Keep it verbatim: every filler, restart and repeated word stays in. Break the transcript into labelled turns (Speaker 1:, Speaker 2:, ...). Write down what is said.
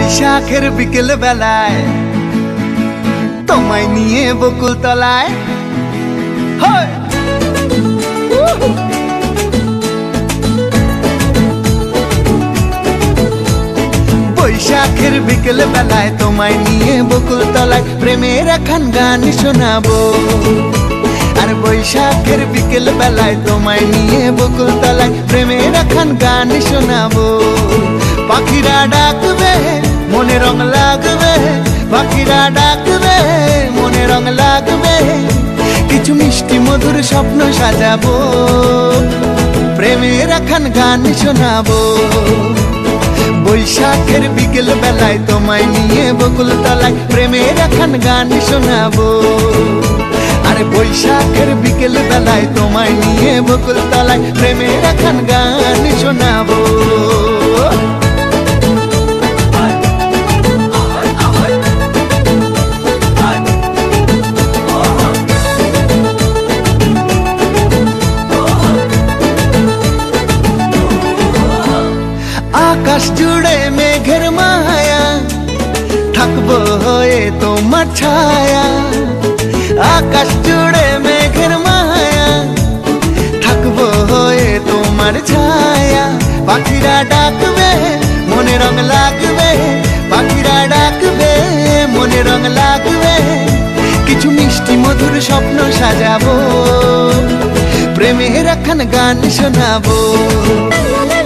Speaker 1: বৈশাখের বিকেল বেলায় তোমায় নিয়ে বকুল তলায় বৈশাখের বিকেল বেলায় তোমায় নিয়ে বকুল তলায় প্রেমের একখান গান শোনাবো। আর বৈশাখের বিকেল বেলায় তোমায় নিয়ে বকুল তলায় প্রেমের একখান গান শোনাবো। পাখিরা ডাকবে মনে রং লাগবে, পাখিরা ডাকবে মনে রং লাগবে, কিছু মিষ্টি মধুর স্বপ্ন সাজাবো, প্রেমের একখান গান শোনাবো। বৈশাখের বিকেল বেলায় তোমায় নিয়ে বকুল তলায় প্রেমের একখান গান শোনাবো। আরে বৈশাখের বিকেল বেলায় তোমায় নিয়ে বকুল তলায় প্রেমের একখান গান শোনাবো। আকাশ জুড়ে মেঘের মায়া, থাকবো হয়ে তোমার ছায়া। আকাশ জুড়ে মেঘের মায়া, থাকবো হয়ে তোমার ছায়া। পাখিরা ডাকবে মনে রং লাগবে, পাখিরা ডাকবে মনে রং লাগবে, কিছু মিষ্টি মধুর স্বপ্ন সাজাবো, প্রেমের একখান গান শোনাবো।